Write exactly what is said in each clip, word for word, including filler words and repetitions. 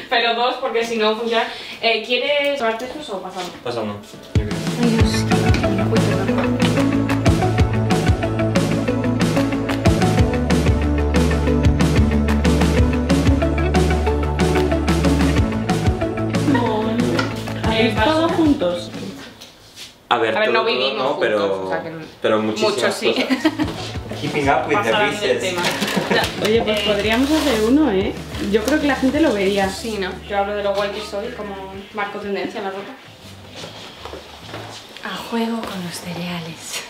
Pero dos, porque si no funciona. Eh, ¿Quieres tomarte estos o pasando? Pasando. Ay, Dios. Uy, perdón. ¿Todos juntos? A ver, A ver, no todo, vivimos no, juntos, pero, o sea que no. pero muchísimas Mucho, sí. cosas. Keeping up with the Pasarán del pieces. tema. Oye, pues Eh, podríamos hacer uno, ¿eh? Yo creo que la gente lo vería. Sí, ¿no? Yo hablo de lo guay que soy, como marco tendencia en la ropa. A juego con los cereales.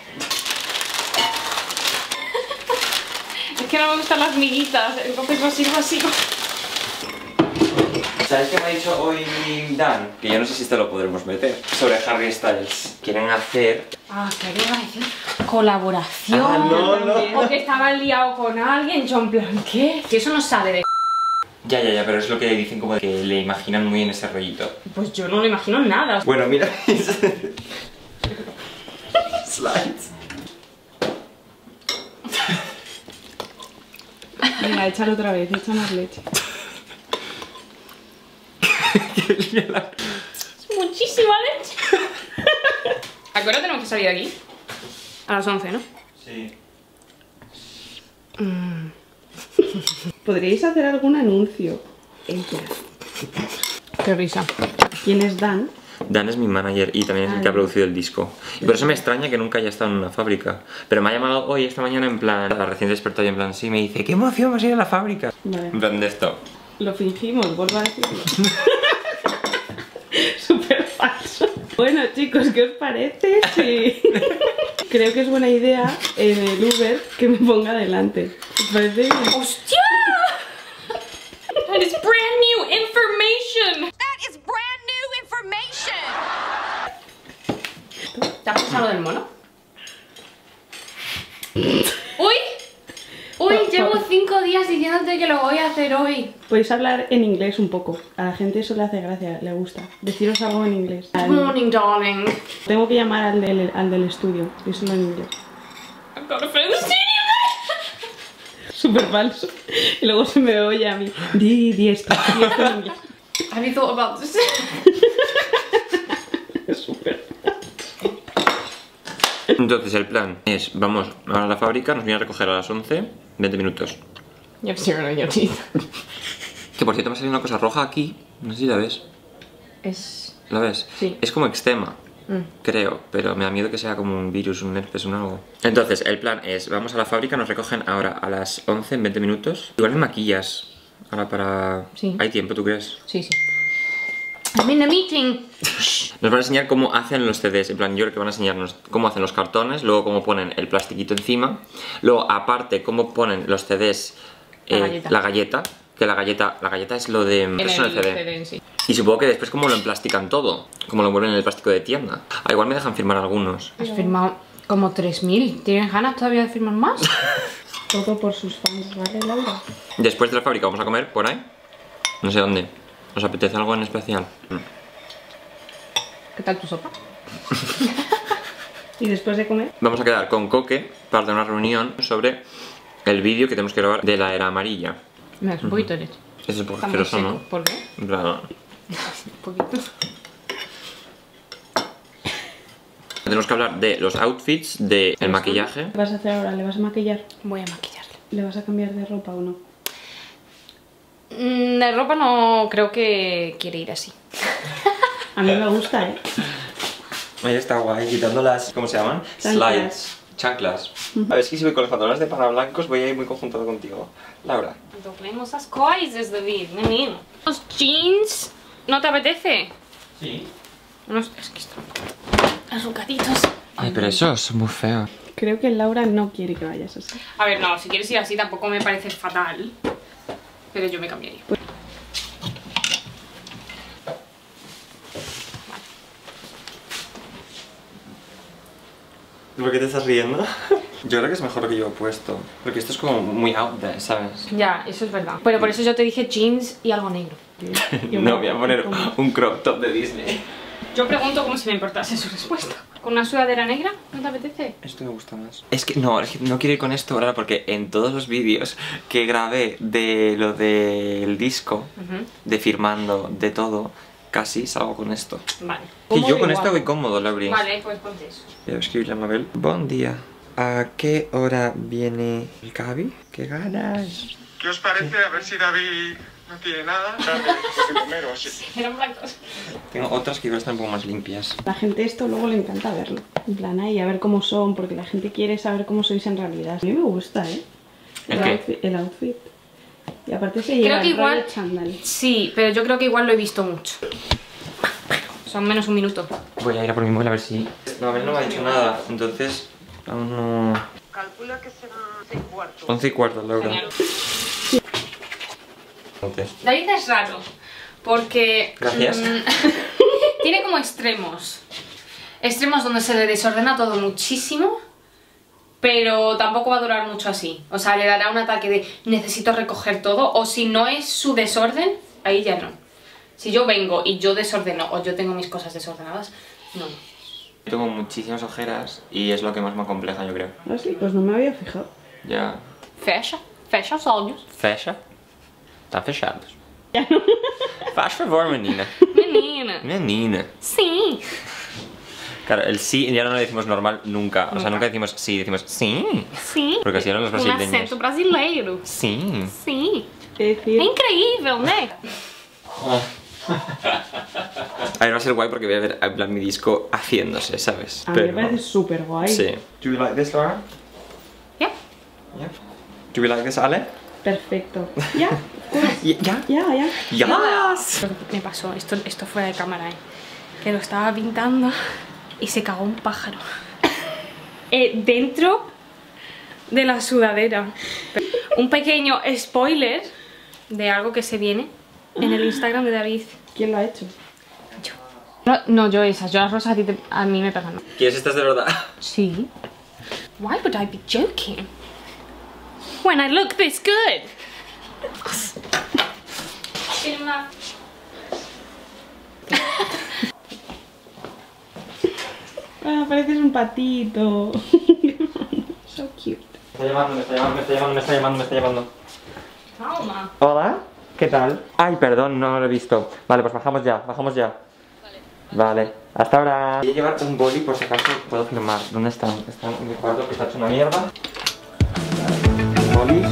Es que no me gustan las miguitas, entonces lo sigo así. ¿Sabes qué me ha dicho hoy Dan? Que yo no sé si esto lo podremos meter. Sobre Harry Styles. Quieren hacer... Ah, ¿qué iba a decir? Colaboración. Ah, no, no. Porque estaba liado con alguien, yo en plan, ¿qué? Que eso no sale de... Ya, ya, ya, pero es lo que dicen como de que le imaginan muy en ese rollito. Pues yo no lo imagino nada. Bueno, mira. Slides. Venga, échalo otra vez, echa más leche. Es muchísima leche. ¿A qué hora tenemos que salir de aquí? A las once, ¿no? Sí. Mm. ¿Podríais hacer algún anuncio? Ella. Qué risa. ¿Quién es Dan? Dan es mi manager y también es el que ha producido el disco. Y por eso me extraña que nunca haya estado en una fábrica. Pero me ha llamado hoy, esta mañana, en plan, recién despertado y en plan, sí, me dice, qué emoción, vas a ir a la fábrica. Vale. En plan de esto. Lo fingimos, vuelvo a decirlo. Súper falso. Bueno, chicos, ¿qué os parece? Sí. Creo que es buena idea en el Uber que me ponga delante. ¿Os parece bien? ¡Hostia! That is brand new information. That is brand new information. ¿Te has pasado del mono? ¡Uy! Uy, llevo cinco días diciéndote que lo voy a hacer hoy. Podéis hablar en inglés un poco. A la gente eso le hace gracia, le gusta. Deciros algo en inglés. Good morning, darling. Tengo que llamar al del, al del estudio. Díselo en inglés. I've got a friend in the studio. Súper falso. Y luego se me oye a mí. Di, di esto, di esto en inglés. Have you thought about this? Es súper. Entonces el plan es, vamos a la fábrica, nos viene a recoger a las once, veinte minutos. You have zero in your teeth. Que por cierto me ha salido una cosa roja aquí, no sé si la ves. Es... ¿La ves? Sí. Es como eczema, Mm. creo, pero me da miedo que sea como un virus, un herpes, un algo. Entonces el plan es, vamos a la fábrica, nos recogen ahora a las once en veinte minutos. Igual me maquillas ahora para... Sí. ¿Hay tiempo, tú crees? Sí, sí. I'm in a meeting. Nos van a enseñar cómo hacen los C Ds, en plan, yo creo que van a enseñarnos cómo hacen los cartones, luego cómo ponen el plastiquito encima, luego aparte cómo ponen los C Ds, La eh, galleta. la galleta, que la galleta, la galleta es lo de... En eso el no es C D. C D en sí. Y supongo que después cómo lo emplastican todo, cómo lo envuelven en el plástico de tienda. Ah, igual me dejan firmar algunos. Has firmado como tres mil. ¿Tienes ganas todavía de firmar más? Todo por sus fans, ¿vale, Laura? Después de la fábrica vamos a comer por ahí, no sé dónde. ¿Os apetece algo en especial? Mm. ¿Qué tal tu sopa? Y después de comer, Vamos a quedar con Coque para tener una reunión sobre el vídeo que tenemos que grabar de la era amarilla. Me das un poquito de leche. Eso es un poco Está muy asqueroso, seco. ¿no? ¿Por qué? En plan, Un poquito. tenemos que hablar de los outfits, del maquillaje. ¿qué vas a hacer ahora? ¿Le vas a maquillar? Voy a maquillarle. ¿Le vas a cambiar de ropa o no? Mm, de ropa no creo que quiere ir así. A mí me gusta, ¿eh? Ahí está guay, quitando las... ¿cómo se llaman? Chanclas. Slides. Chanclas. A ver, es que si voy con los pantalones de pana blancos voy a ir muy conjuntado contigo. Laura. Doblemos las coisas, David, menino. Los jeans, ¿no te apetece? Sí. Unos... Es que están un poco arrugaditos. Ay, pero eso es muy feo. Creo que Laura no quiere que vayas así. A ver, no, si quieres ir así tampoco me parece fatal. Pero yo me cambiaría. ¿Por qué te estás riendo? Yo creo que es mejor lo que yo he puesto. Porque esto es como muy out there, ¿sabes? Ya, eso es verdad. Pero por eso yo te dije jeans y algo negro. No, voy a poner un crop top de Disney. Yo pregunto como si me importase su respuesta. ¿Con una sudadera negra? ¿No te apetece? Esto me gusta más. Es que no, es que no quiero ir con esto ahora porque en todos los vídeos que grabé de lo del disco, Uh-huh. de firmando, de todo, casi salgo con esto. Vale. Y yo con Igual. esto voy cómodo, Lauri. Vale, pues ponte eso. Voy a escribirle a Mabel. Buen día. ¿A qué hora viene el Cavi? ¿Qué ganas? ¿Qué os parece? A ver si David no tiene nada. Dale, de comer o así. Eran blancos. Tengo otras que igual están un poco más limpias. La gente esto luego le encanta verlo. En plan, ahí, a ver cómo son, porque la gente quiere saber cómo sois en realidad. A mí me gusta, ¿eh? ¿El El, qué? outfit, el outfit. Y aparte se lleva Creo que el rollo igual... chándal. Sí, pero yo creo que igual lo he visto mucho. Son menos un minuto. Voy a ir a por mi móvil a ver si... No, Mabel no me ha dicho nada, entonces... Aún no... Calcula que serán seis cuartos. Once y cuarto, Laura. Genial. Entonces, David es raro, porque... Gracias. mm, tiene como extremos. Extremos donde se le desordena todo muchísimo, pero tampoco va a durar mucho así. O sea, le dará un ataque de necesito recoger todo, o si no es su desorden, ahí ya no. Si yo vengo y yo desordeno, o yo tengo mis cosas desordenadas, no. tengo muchísimas ojeras y es lo que más me acompleja, yo creo. Ah, sí, pues no me había fijado. Ya... Fecha, fecha os olhos. Fecha. Están fechados. Ya no. Faz favor, menina. Menina. Menina. Sí. Claro, el sí ya no lo decimos normal nunca. O sea, Nunca. nunca decimos sí, decimos sí. Sí. Porque así eran los Um brasileños. acento brasileiro. Sí. Sim. Es decir, É incrível, né? A ver, va a ser guay porque voy a ver en plan mi disco haciéndose, ¿sabes? a mí me parece súper guay. Sí. Do you like this, Laura? Yeah. Yeah. Do you like this, Ale? Perfecto. Ya, Y- ¿Ya? ya, ya. Yes. Lo que me pasó, esto, esto fuera de cámara, ¿eh? Que lo estaba pintando y se cagó un pájaro. eh, dentro de la sudadera. Un pequeño spoiler de algo que se viene en el Instagram de David. ¿Quién lo ha hecho? No, no yo esas, yo las rosas a, ti te- a mí me pegan. ¿Quieres estas de verdad? Sí. Why would I be joking? When I look this good. Firma. Ah, pareces un patito. So cute. Me está llamando, me está llamando, me está llamando, me está llamando, me está llamando. Calma. Hola, ¿qué tal? Ay, perdón, no lo he visto. Vale, pues bajamos ya, bajamos ya. Vale. Vale, hasta ahora. Voy a llevar un boli por si acaso puedo firmar. ¿Dónde están? Están en mi cuarto que está hecho una mierda. Bolis.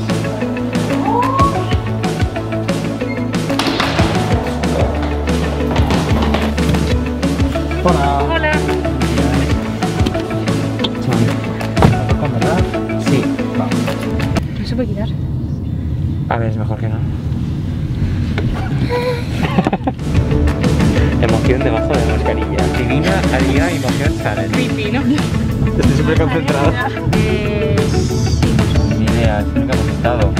Hola. Hola. ¿Con verdad? Sí. No se puede quitar. A ver, es mejor que no. Emoción debajo de la mascarilla. Divina, amiga, emoción challenge. Creepy, ¿no? Estoy súper concentrado. Eh, Ni idea, es lo que hemos estado.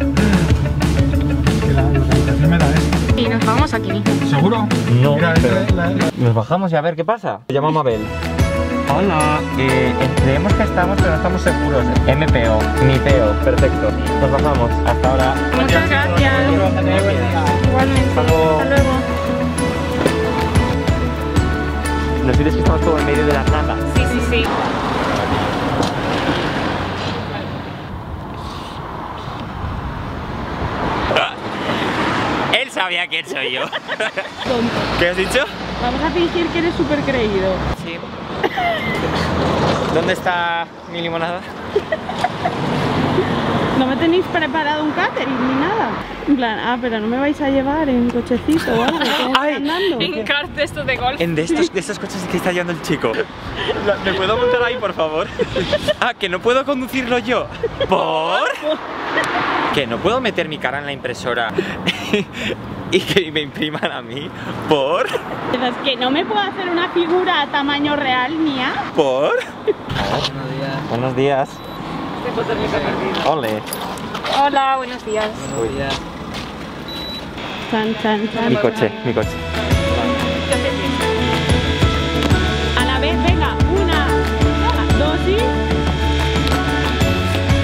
y nos vamos aquí mismo. ¿Seguro? No, Mira, pero- esta es la- la- Nos bajamos y a ver qué pasa. Se llama Mabel. Hola. Eh, creemos que estamos, pero no estamos seguros. M P O. Mi P O. Perfecto. Nos bajamos. Hasta ahora. Muchas gracias. Igualmente. Hasta luego. Hasta luego. Nos dices que estamos como en medio de la nada. Sí, sí, sí. Él sabía quién soy yo. ¿Qué has dicho? Vamos a fingir que eres súper creído. Sí. ¿Dónde está mi limonada? No me tenéis preparado un catering ni nada. En plan, ah, pero no me vais a llevar en cochecito o algo. ¿Cómo Ay, andando? En carta esto de golf. En de estos, de estos coches que está llevando el chico. ¿Me puedo montar ahí, por favor? Ah, que no puedo conducirlo yo. ¿Por? Que no puedo meter mi cara en la impresora y que me impriman a mí. ¿Por? Es que no me puedo hacer una figura a tamaño real mía. ¿Por? Buenos días. Ole. Hola, buenos días. Chan, chan, chan. Mi coche, mi coche. A la vez, venga, una, dos y...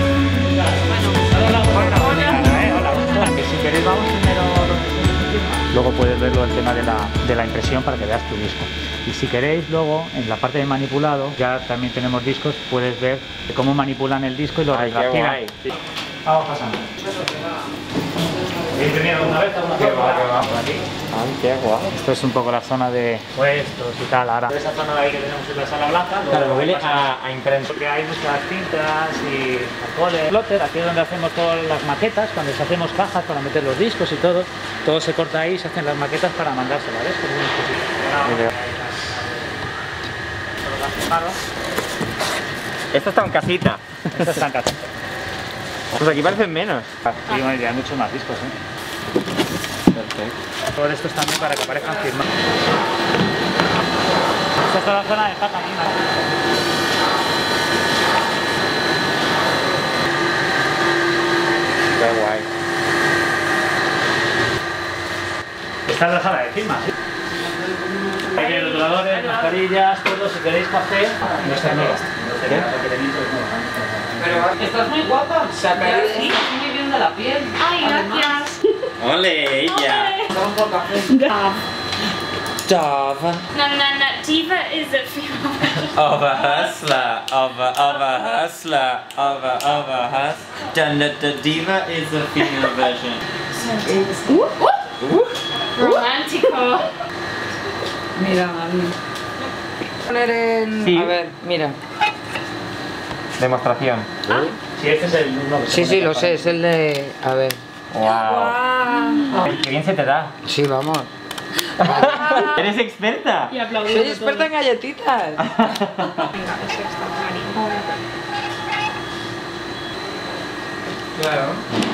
Hola. Que si queréis vamos primero. luego puedes verlo el tema de la, de la impresión para que veas tu disco. Y si queréis luego, en la parte de manipulado, ya también tenemos discos, puedes ver cómo manipulan el disco y lo retroactivan. Vamos pasando. Bienvenido una vez, una vez por aquí. Ay, qué guay. Esto es un poco la zona de puestos y tal. Ahora, esa zona de ahí que tenemos en la sala blanca, Claro, huele a, a imprenta. porque hay muchas cintas y alcoholes. Plotter, aquí es donde hacemos todas las maquetas, cuando hacemos cajas para meter los discos y todo, todo se corta ahí y se hacen las maquetas para mandárselas, ¿ves? Como un dispositivo. Esto está en casita. Esto está en casa. Pues aquí parecen menos. Y bueno, ya hay muchos más discos, ¿eh? Perfecto. Todo esto es también para que aparezcan firmados. Esta es toda la zona de packaging. Qué guay. Esta es la sala de firmas, ¿sí? Hay que rotuladores, mascarillas, todo. Si queréis café, no está nueva. Pero estás muy guapa. Sacar sí, estoy muy bien de la piel. Ay, gracias. ¡Ole, ella! Vamos por café. Java. No, no, no. Diva is a female. Of a hustler, of a, of a hustler, of a, of a hustler. Dun, dun, dun, Diva is a female version. Romántico. Mira, Mami. Poner en... Sí. A ver, mira. Demostración. Sí, este es el uno que se Sí, pone sí, lo acá. sé, es el de... A ver. Wow. Qué bien se te da. Sí, vamos. ¿Eres experta? Y Soy aplaudiendo experta en galletitas. Claro.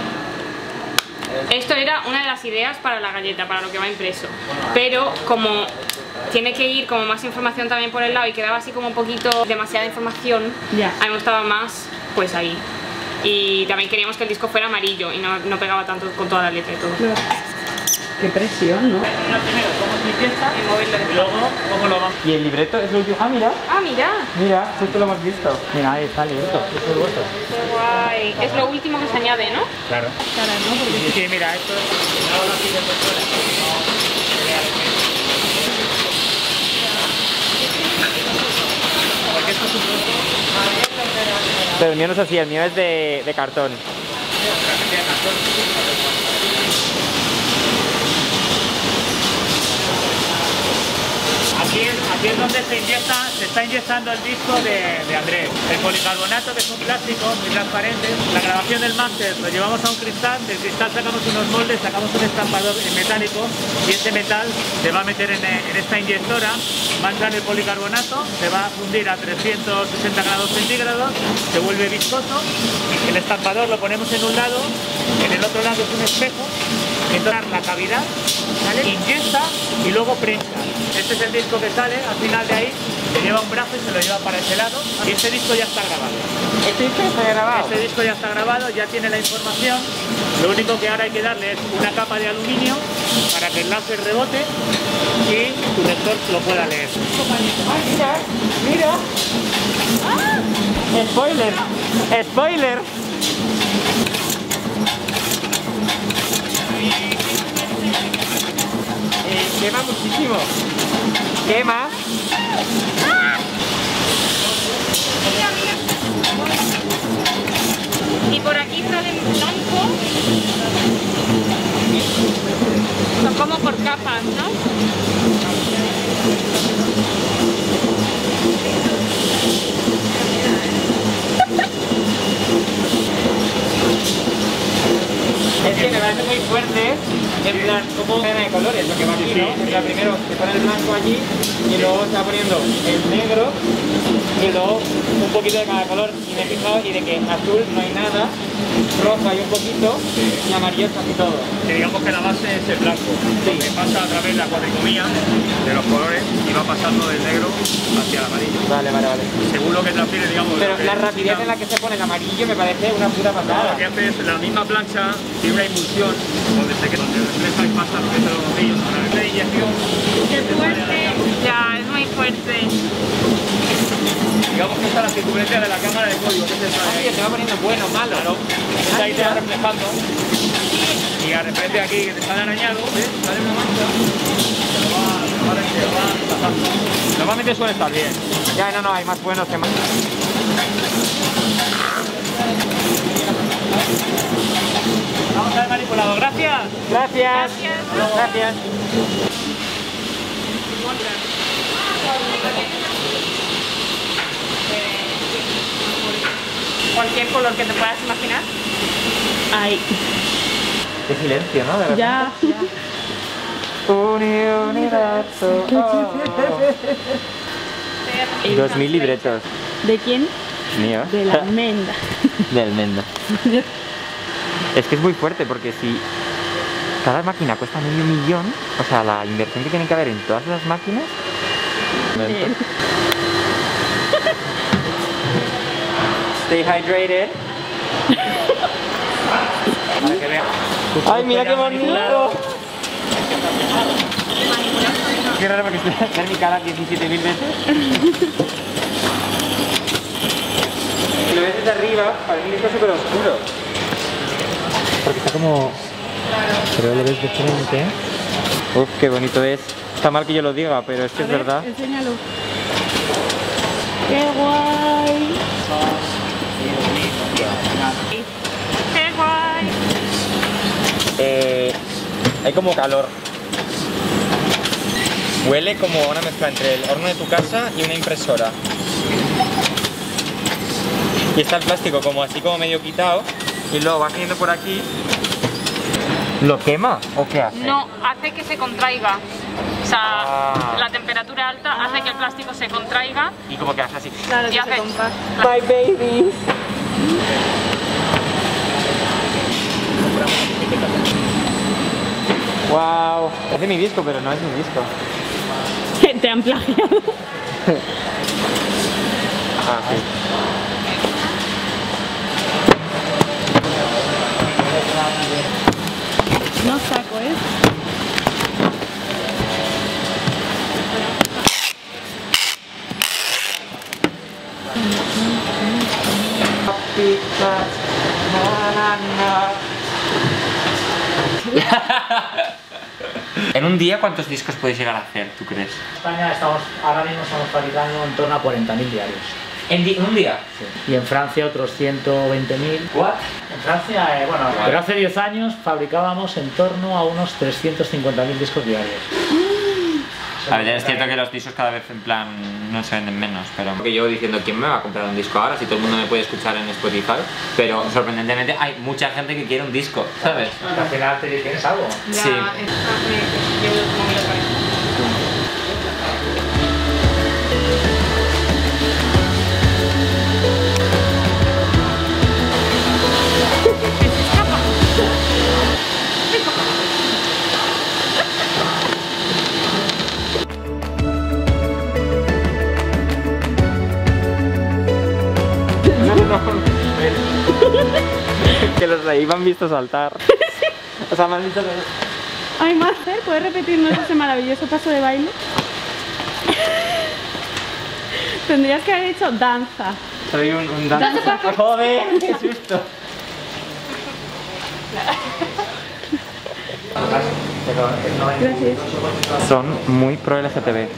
Esto era una de las ideas para la galleta, para lo que va impreso. Pero como tiene que ir como más información también por el lado y quedaba así como un poquito demasiada información, Ya. a mí me gustaba más pues ahí. Y también queríamos que el disco fuera amarillo y no, no pegaba tanto con toda la letra y todo. Claro. Qué presión, ¿no? Primero, cómo se empieza Y moverlo de- y luego cómo lo vamos. ¿Y el libreto es lo último? Ah, mira. Ah, mira, Mira, justo lo hemos visto. Mira, ahí está el libreto. Esto es vuestro. qué guay. Es lo último que se añade, ¿no? Claro. Cara, ¿no? Porque Sí, mira, esto es. Ahora aquí de persona. Porque esto es un producto. Pero el mío no es así, el mío es de, de cartón. Aquí es, aquí es donde se inyecta, se está inyectando el disco de, de Andrés. El policarbonato, que es un plástico muy transparente. La grabación del máster lo llevamos a un cristal, del cristal sacamos unos moldes, sacamos un estampador metálico y ese metal se va a meter en, en esta inyectora, va a entrar el policarbonato, se va a fundir a trescientos sesenta grados centígrados, se vuelve viscoso, el estampador lo ponemos en un lado, en el otro lado es un espejo, entonces la cavidad, ¿vale? Inyecta y luego prensa. Este es el disco que sale, al final de ahí se lleva un brazo y se lo lleva para ese lado y este disco ya está grabado. ¿Este disco está grabado? Este disco ya está grabado, ya tiene la información, lo único que ahora hay que darle es una capa de aluminio para que el láser rebote y tu lector lo pueda leer. Mira, mira. Spoiler, spoiler. Eh, quema muchísimo. Quema. Y por aquí sale en blanco. Son como por capas, ¿no? Es que me parece muy fuerte, en plan, como escena de colores, lo que va aquí, ¿no? En plan, primero se pone el blanco allí y luego se va poniendo el negro y luego un poquito de cada color. Y me he fijado y de que azul no hay nada, rojo hay un poquito y amarillo es casi todo. Que digamos que la base es el blanco, que pasa a través de la cuadricomía de los colores y va pasando del negro hacia el amarillo. Vale, vale, vale. Según lo que transfiere, digamos. Pero lo que la es rapidez una- en la que se pone el amarillo me parece una puta No, pasada. lo que hace es la misma plancha, tiene una impulsión donde se queda, donde refleja y pasa lo que es los rodillos a través de inyección. ¡Qué fuerte! Ya, es muy fuerte. Digamos que está la circunferencia de la cámara de código, que es esa de Oye, ahí. se va poniendo bueno, malo. Claro, entonces ahí te va reflejando. Y a repente aquí que te sale arañado, ¿ves? Sale una mano. Normalmente suele estar bien. Ya, no, no, hay más buenos que más. Vamos a ver manipulado. Gracias. Gracias. Gracias. Cualquier color que te puedas imaginar. Ay, Qué silencio, ¿no? De repente. ya. Universo. Dos mil libretos. ¿De quién? Míos. De la almendra. De almendra. Es que es muy fuerte porque si cada máquina cuesta medio millón, o sea, la inversión que tiene que haber en todas esas máquinas. Bien. Stay hydrated. Para que vean. Ay, mira qué bonito. Qué raro porque estoy a hacer mi cara diecisiete mil veces. Si lo ves desde arriba, para mí es súper oscuro. Porque está como... Pero lo ves de frente. Uf, qué bonito es. Está mal que yo lo diga, pero es que A es ver, verdad. Enséñalo. ¡Qué guay! ¡Qué guay! Eh, hay como calor. Huele como una mezcla entre el horno de tu casa y una impresora. Y está el plástico como así como medio quitado y luego va cayendo por aquí. ¿Lo quema o qué hace? No, hace que se contraiga. O sea, Ah. la temperatura alta hace que el plástico se contraiga Y como que hace así. Claro, y que hace... se compacta. My baby. Wow. Es de mi disco, pero no es mi disco. Te han plagiado. Ah, sí. No saco, ¿eh? En un día, ¿cuántos discos puedes llegar a hacer, tú crees? En España estamos, ahora mismo estamos fabricando en torno a cuarenta mil diarios. ¿En di- un día? Y en Francia otros ciento veinte mil. ¿What? En Francia, eh, bueno, pero hace diez años fabricábamos en torno a unos trescientos cincuenta mil discos diarios. A ver, es cierto que los discos cada vez en plan no se venden menos, pero... Porque yo diciendo, ¿quién me va a comprar un disco ahora si todo el mundo me puede escuchar en Spotify? Pero sorprendentemente hay mucha gente que quiere un disco, ¿sabes? Al final te tienes algo. Ya, Sí. es- ah, me- llevo el móvil otra vez. No, no, no. Que los de ahí me han visto saltar. O sea, me han visto... Ay, Master, ¿puedes repetirnos ese maravilloso paso de baile? Tendrías que haber hecho danza. Soy un, un danza. ¡Joder! ¡Qué susto! Gracias. Son muy pro L G T B.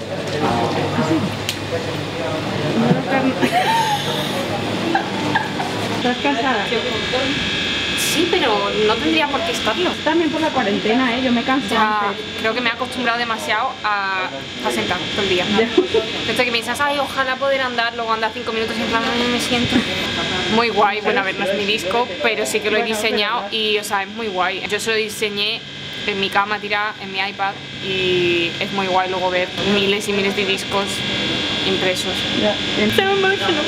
¿Estás cansada? Sí, pero no tendría por qué estarlo. También por la cuarentena, ¿eh? Yo me cansé Ya, antes. creo que me he acostumbrado demasiado a, a sentar todo el día. Esto que piensas, ay, ojalá poder andar, luego andar cinco minutos y en plan, "Ay, me siento". Muy guay, bueno, a ver, no es mi disco, pero sí que lo he diseñado y, o sea, es muy guay. Yo se lo diseñé en mi cama tirada, en mi iPad, y es muy guay luego ver miles y miles de discos impresos. Ya. Se me imagino.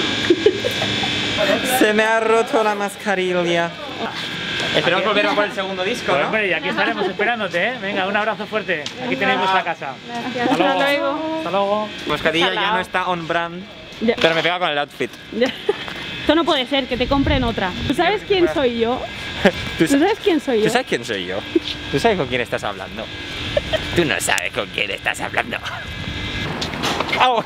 Se me ha roto la mascarilla. Esperamos volver a por el segundo disco, Pues, ¿no? hombre, y aquí estaremos esperándote, ¿eh? Venga, un abrazo fuerte. Aquí tenéis vuestra casa. Hasta luego. Hasta luego. Mascarilla ya no está on brand, Ya. pero me pega con el outfit. Ya. Esto no puede ser, que te compren otra. ¿Tú sabes quién soy yo? ¿Tú, ¿Tú sabes quién soy yo? ¿Tú sabes quién soy yo? ¿Tú sabes con quién estás hablando? Tú no sabes con quién estás hablando. ¡Au!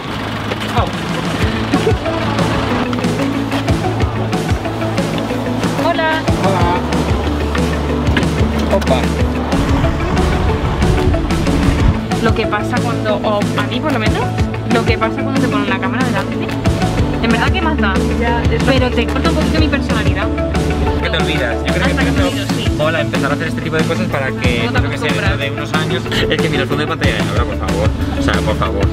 Hola. Hola. Opa. lo que pasa cuando, o a mí por lo menos, lo que pasa cuando te ponen una cámara delante. En verdad, ¿qué más da? Ya, es- Pero te corta un poquito mi personalidad. Que te olvidas. Yo creo que Hasta que esto me olvido, sí. mola empezar a hacer este tipo de cosas para que, No te yo que sé, acostumbras. dentro de unos años. Es que mira el fondo de pantalla de Laura, por favor. O sea, por favor.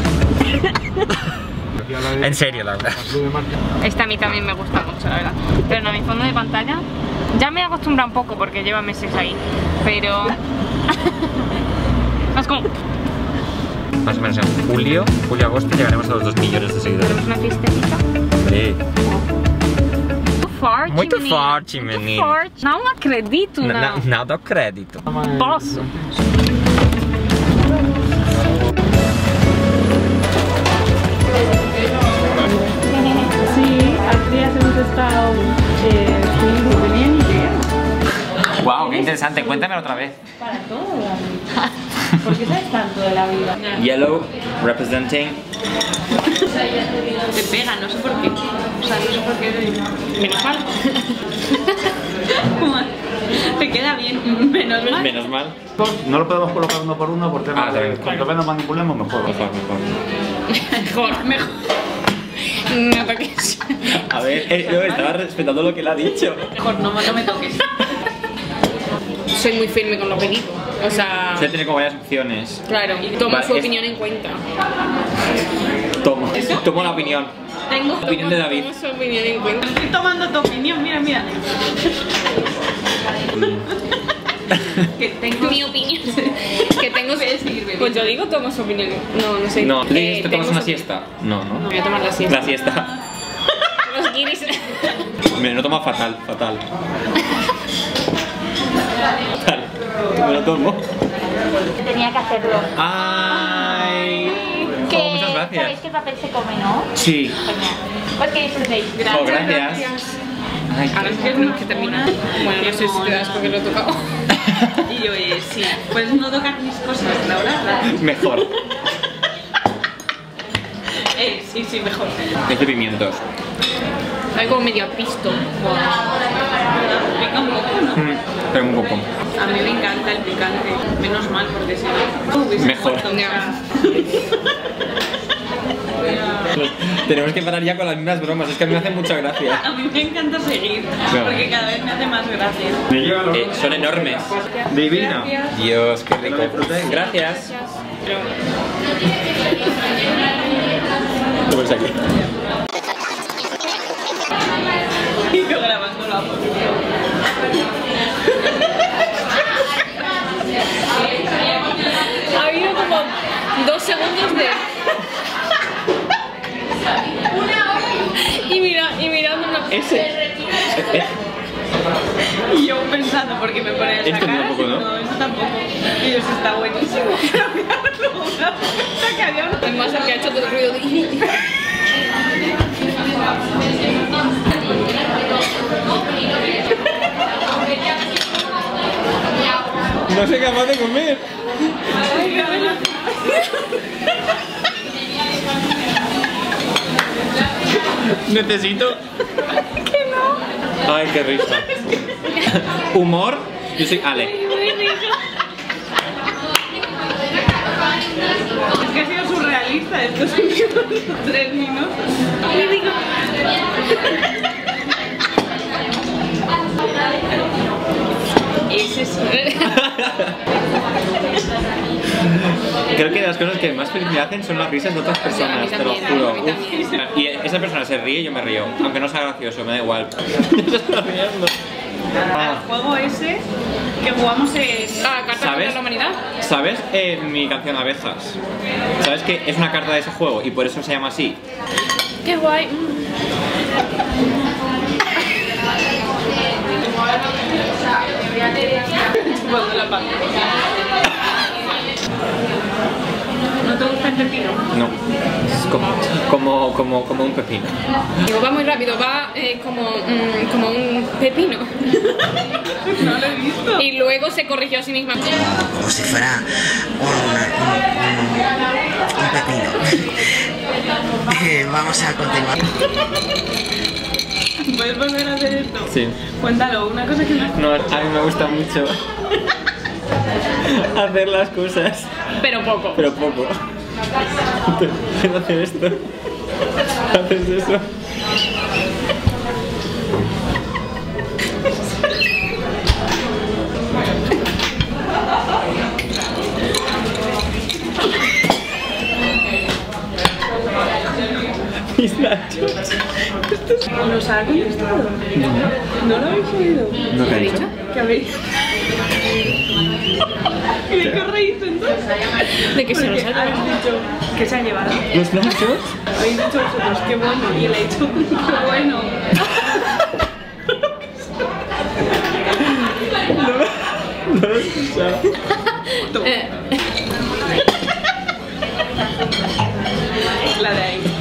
En serio, Laura. Esta a mí también me gusta mucho, la verdad. Pero no, mi fondo de pantalla ya me he acostumbrado un poco porque lleva meses ahí. Pero... es como... Más o menos en julio, julio-agosto llegaremos a los dos millones de seguidores. Tenemos una fiestecita. Hombre, Too far, muito Chimenil. forte, menino. Too far. Não acredito, Na- não. na- nada crédito. Posso. Sí, hace días hemos estado eh, no tenía ni idea. Wow, qué interesante. Cuéntame otra vez. Para todo la vida. ¿Por qué sabes tanto de la vida? Yellow representing. Te pega, no sé por qué. O sea, no sé por qué. Menos mal. Te queda bien, menos mal. Menos mal. No lo podemos colocar uno por uno porque Ah, también. cuanto menos manipulemos mejor. Mejor, mejor. Mejor, mejor. No toques. A ver, eh, yo estaba respetando lo que él ha dicho. Mejor no, no me toques. Soy muy firme con lo que digo. O sea, Se tiene como varias opciones. claro, tomo Vale, su es- opinión en cuenta. Tomo, tomo la opinión. Tengo. La opinión de David. Tomo su opinión en cuenta. Estoy tomando tu opinión, mira, mira. Que tengo. Mi opinión. Que tengo. Puedes seguir bebiendo. Pues yo digo tomo su opinión. No, no sé. No, ¿tú Eh, dices que tomas tengo una su- siesta? No, no. Me voy a tomar la siesta. La siesta. Los guiris. Me lo tomo fatal, fatal. Fatal. Me lo tomo. Tenía que hacerlo. Ay. Que Oh, muchas sabéis gracias. que el papel se come, ¿no? Sí. Genial. Pues que disfrutéis. Oh, gracias. Ay, Ahora es que tenemos que terminar. Bueno, no sé si te das porque lo he tocado. Y yo, eh, sí. Puedes no tocar mis cosas, Laura. mejor. Eh, sí, sí, mejor. Es de pimientos. Hay como medio pisto. Pica un poco, ¿no? Mm, Pero un poco. A mí me encanta el picante. Menos mal, porque si no. hubiese Mejor. muerto, o sea. Tenemos que parar ya con las mismas bromas, es que a mí me hacen mucha gracia. A mí me encanta seguir, Claro. porque cada vez me hace más gracia. Eh, son enormes. Divina. Dios, qué rico. Gracias. Pues aquí. Y yo grabando la foto. Ha habido como dos segundos de. Y mira, y mirando una. Ese. Eh, Y yo pensando, ¿por qué me ponen esa Este cara? tampoco, ¿no? No, eso tampoco. Y yo, eso está buenísimo. Luego una puta que había una- Además, el que ha hecho todo el ruido de. No soy capaz de comer. Necesito. Que no. Ay, qué risa. Humor. Yo soy Ale. Es que ha sido surrealista estos últimos tres minutos. Y digo... Ese sí. Creo que las cosas que más feliz me hacen son las risas de otras personas, te lo también, juro. a mí también. Uf. Y esa persona se ríe y yo me río. Aunque no sea gracioso, me da igual. Se está riendo. El juego ese que jugamos es... Ah, carta ¿Sabes? contra la humanidad. ¿Sabes eh, mi canción Abejas? ¿Sabes que es una carta de ese juego y por eso se llama así? Qué guay. Chupando la pata. ¿No te gusta el pepino? No. Es como, como, como, como un pepino. Digo, va muy rápido, va eh, como, mm, como un pepino. No lo he visto. Y luego se corrigió a sí misma. Como si fuera un, un, un pepino. Eh, vamos a continuar. ¿Puedes volver a hacer esto? Sí. Cuéntalo, una cosa que me... No, a mí me gusta mucho. hacer las cosas. Pero poco. Pero poco. Quiero hacer esto. Haces eso. Mis nachos. ¿Nos ha contestado? ¿No lo habéis oído? ¿No te he dicho? ¿Qué habéis? ¿Y de qué reís entonces? De que se Porque nos ha habéis dicho que se ha llevado. ¿Los nachos? Habéis dicho vosotros, qué bueno, y él ha dicho, qué bueno. No lo he escuchado. Eh, La de ahí.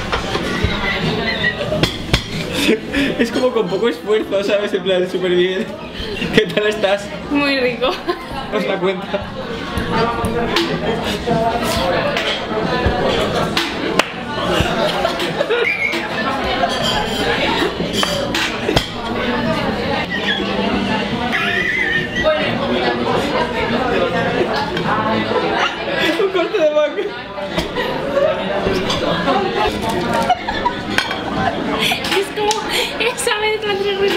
Es como con poco esfuerzo, ¿sabes? En plan, súper bien. ¿Qué tal estás? muy rico. ¿Os la cuenta? Un corte de vaca. Es como esa vez de Andrés Ruiz.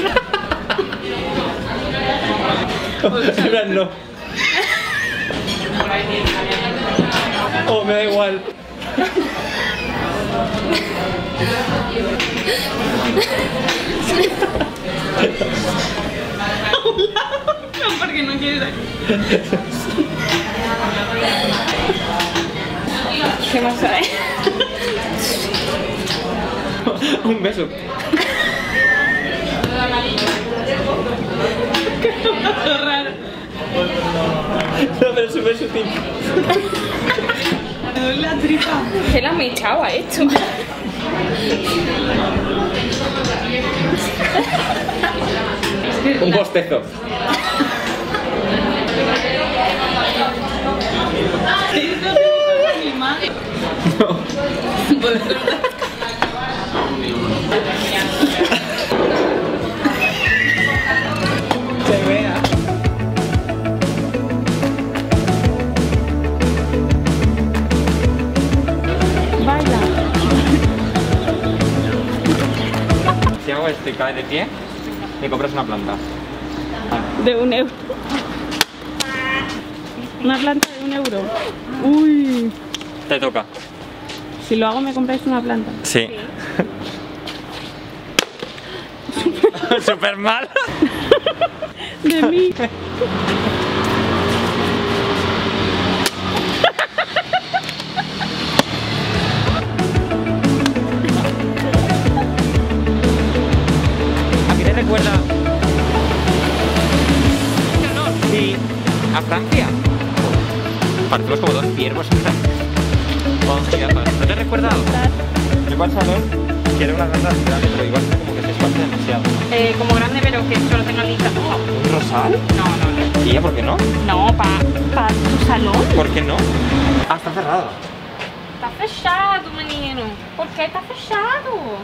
En plan, no. Oh, me da igual. No, porque no quieres aquí. ¿Qué más hay? Un beso. Raro. No, pero es súper sutil. Me duele la tripa. ¿Qué la mechado ha hecho? Un bostezo. ¿Esto te dijo animal? No. Se vea. Baila. Si hago esto y cae de pie, me compras una planta. De un euro. Una planta de un euro. Uy. Te toca. Si lo hago, ¿me compráis una planta? Sí. Súper mal. De mí. ¿A qué te recuerda? Sí, a Francia. Parecemos como dos ciervos en Francia. Con jirafas. ¿No te recuerda algo? Yo para el salón quiero una planta grande, pero igual está como que se esparce demasiado. Eh, como grande, pero que solo tenga lista. ¿Un rosal? No, no, no. ¿Y ella por qué no? No, para pa tu salón. ¿Por qué no? Ah, está cerrado. Está fechado, menino. ¿Por qué está fechado?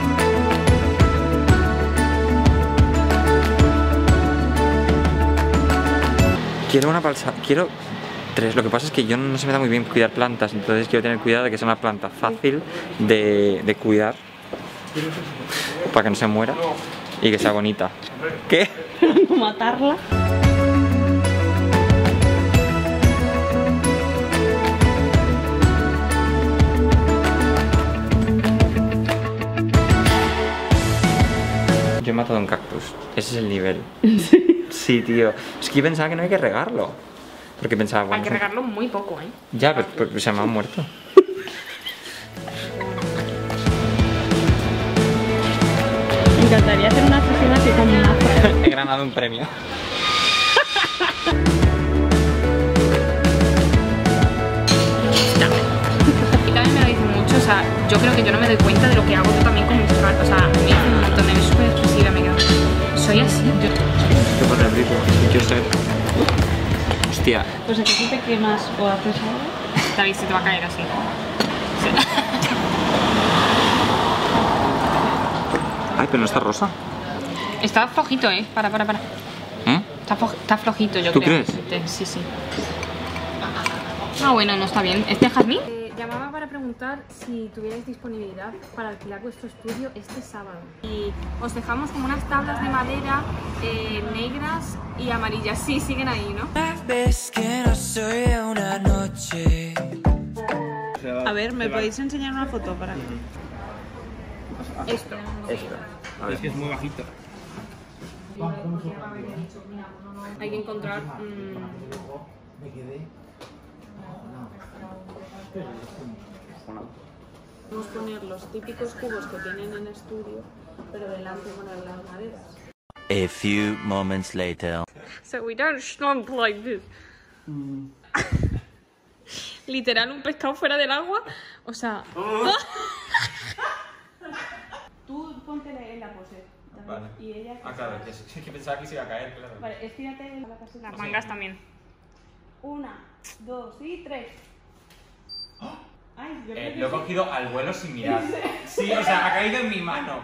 Quiero una balsa... Quiero tres. Lo que pasa es que yo no se me da muy bien cuidar plantas, entonces quiero tener cuidado de que sea una planta fácil de, de cuidar para que no se muera y que sea bonita. ¿Qué? No matarla. Yo he matado un cactus. Ese es el nivel. Sí, tío. Es que yo pensaba que no hay que regarlo. Porque pensaba, bueno... Hay que regarlo muy poco, ¿eh? Ya, pero, pero se me ha muerto. Me encantaría hacer una sesión así con un mazo. He ganado un premio. Y también me lo dicen mucho, o sea, yo creo que yo no me doy cuenta de lo que hago yo también con mis cartas. O sea, me dicen un montón, me ves súper expresiva, me quedo... Soy así. Yo... Qué por el rico. Yo sé. Hostia. Pues aquí si te quemas o haces algo. David, se te va a caer así. Ay, pero no está rosa. Está flojito, ¿eh? Para, para, para. ¿Eh? Está, fo está flojito, yo ¿Tú creo. crees? Este, sí, sí. Ah, bueno, no está bien. ¿Este jazmín? Eh, llamaba para preguntar si tuvierais disponibilidad para alquilar vuestro estudio este sábado. Y os dejamos como unas tablas de madera eh, negras y amarillas. Sí, siguen ahí, ¿no? Ves que no soy de una noche. A ver, ¿me podéis enseñar una foto para mí? Esto. Esto. A ver. Es que es muy bajito. Hay que encontrar... Mmm... Vamos a poner los típicos cubos que tienen en estudio, pero delante poner las maderas. A few moments later. So we don't stomp like this. Mm. Literal, un pescado fuera del agua. O sea... Tú ponte en la pose. Vale. Y ella... Ah, claro, que, es que pensaba que se iba a caer, claro. Vale, estírate la caseta. Las mangas también. Una, dos y tres. Ay, yo creo Eh, que lo he sí. cogido al vuelo sin mirar. Sí, o sea, ha caído en mi mano.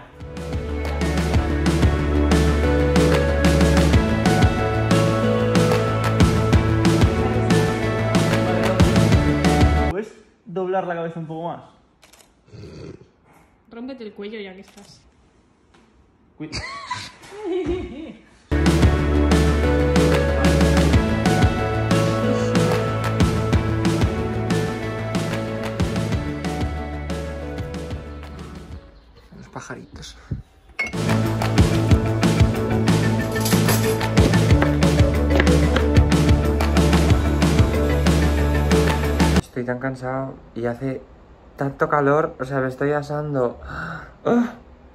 ¿Puedes doblar la cabeza un poco más? Rómpete el cuello ya que estás. Cuida. Los pajaritos. Estoy tan cansado y hace tanto calor, o sea, me estoy asando. ¡Ah!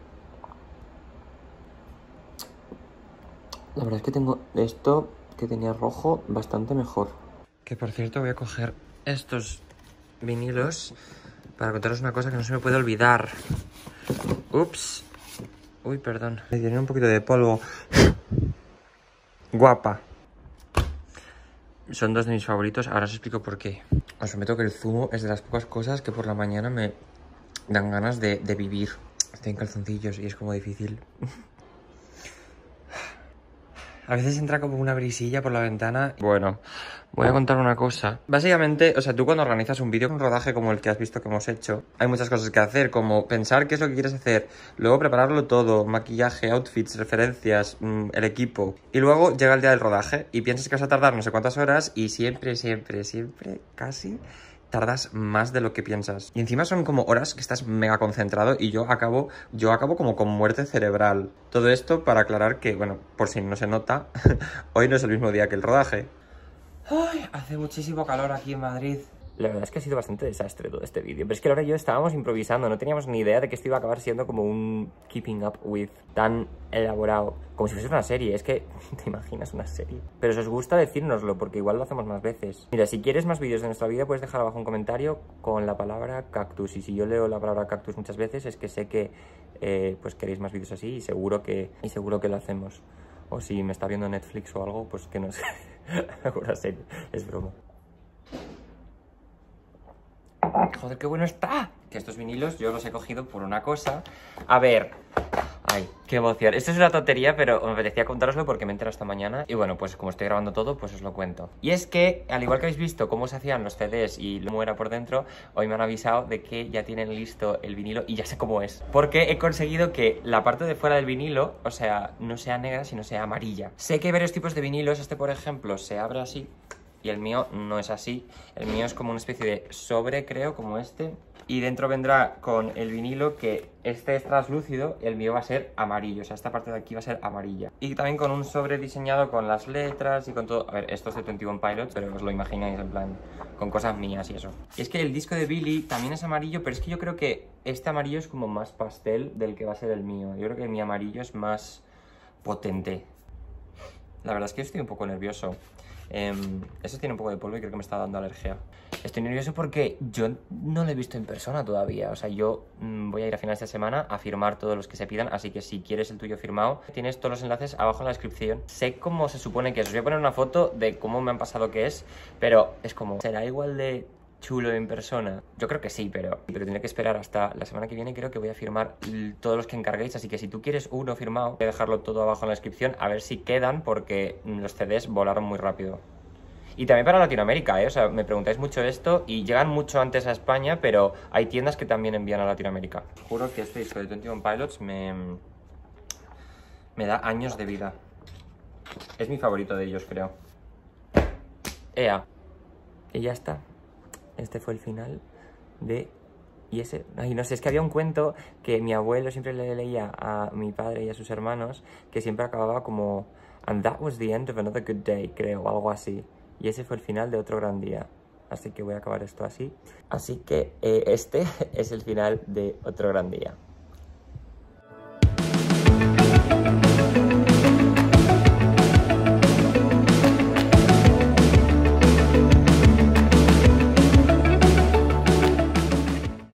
La verdad es que tengo esto que tenía rojo bastante mejor. Que por cierto voy a coger estos vinilos para contaros una cosa que no se me puede olvidar. Ups. Uy, perdón. Me tiene un poquito de polvo. Guapa. Son dos de mis favoritos, ahora os explico por qué. Os prometo que el zumo es de las pocas cosas que por la mañana me dan ganas de, de vivir. Estoy en calzoncillos y es como difícil. A veces entra como una brisilla por la ventana. Bueno, voy a contar una cosa. Básicamente, o sea, tú cuando organizas un vídeo, un rodaje como el que has visto que hemos hecho, hay muchas cosas que hacer, como pensar qué es lo que quieres hacer, luego prepararlo todo, maquillaje, outfits, referencias, mmm, el equipo. Y luego llega el día del rodaje y piensas que vas a tardar no sé cuántas horas y siempre, siempre, siempre, casi... tardas más de lo que piensas. Y encima son como horas que estás mega concentrado y yo acabo, yo acabo como con muerte cerebral. Todo esto para aclarar que, bueno, por si no se nota, hoy no es el mismo día que el rodaje. Ay, hace muchísimo calor aquí en Madrid. La verdad es que ha sido bastante desastre todo este vídeo. Pero es que Laura y yo estábamos improvisando. No teníamos ni idea de que esto iba a acabar siendo como un keeping up with tan elaborado. Como si fuese una serie. Es que te imaginas una serie. Pero si os gusta, decírnoslo, porque igual lo hacemos más veces. Mira, si quieres más vídeos de nuestra vida, puedes dejar abajo un comentario con la palabra cactus. Y si yo leo la palabra cactus muchas veces, es que sé que eh, pues queréis más vídeos así y seguro que, y seguro que lo hacemos. O si me está viendo Netflix o algo, pues que no es una serie. Es broma. Joder, qué bueno está. Que estos vinilos yo los he cogido por una cosa. A ver. Ay, qué emoción. Esto es una tontería, pero me apetecía contároslo porque me he enterado esta mañana. Y bueno, pues como estoy grabando todo, pues os lo cuento. Y es que, al igual que habéis visto cómo se hacían los C Ds y cómo era por dentro, hoy me han avisado de que ya tienen listo el vinilo y ya sé cómo es. Porque he conseguido que la parte de fuera del vinilo, o sea, no sea negra, sino sea amarilla. Sé que hay varios tipos de vinilos. Este, por ejemplo, se abre así. Y el mío no es así. El mío es como una especie de sobre, creo, como este. Y dentro vendrá con el vinilo que este es translúcido y el mío va a ser amarillo. O sea, esta parte de aquí va a ser amarilla. Y también con un sobre diseñado con las letras y con todo. A ver, esto es de veintiuno Pilots, pero os lo imagináis en plan con cosas mías y eso. Y es que el disco de Billy también es amarillo, pero es que yo creo que este amarillo es como más pastel del que va a ser el mío. Yo creo que mi amarillo es más potente. La verdad es que estoy un poco nervioso. Eh, eso tiene un poco de polvo y creo que me está dando alergia. Estoy nervioso porque yo no lo he visto en persona todavía. O sea, yo mmm, voy a ir a finales de semana a firmar todos los que se pidan. Así que si quieres el tuyo firmado, tienes todos los enlaces abajo en la descripción. Sé cómo se supone que es. Os voy a poner una foto de cómo me han pasado que es, pero es como, ¿será igual de chulo en persona? Yo creo que sí, pero, pero tendré que esperar hasta la semana que viene. Creo que voy a firmar todos los que encarguéis, así que si tú quieres uno firmado, voy a dejarlo todo abajo en la descripción, a ver si quedan, porque los C Ds volaron muy rápido. Y también para Latinoamérica, ¿eh? O sea, me preguntáis mucho esto y llegan mucho antes a España, pero hay tiendas que también envían a Latinoamérica. Juro que este disco de Twenty One Pilots me, me da años de vida. Es mi favorito de ellos, creo. Ea. Y ya está. Este fue el final de... Y ese... Ay, no sé, es que había un cuento que mi abuelo siempre le leía a mi padre y a sus hermanos, que siempre acababa como... And that was the end of another good day, creo, o algo así. Y ese fue el final de otro gran día. Así que voy a acabar esto así. Así que eh, este es el final de otro gran día.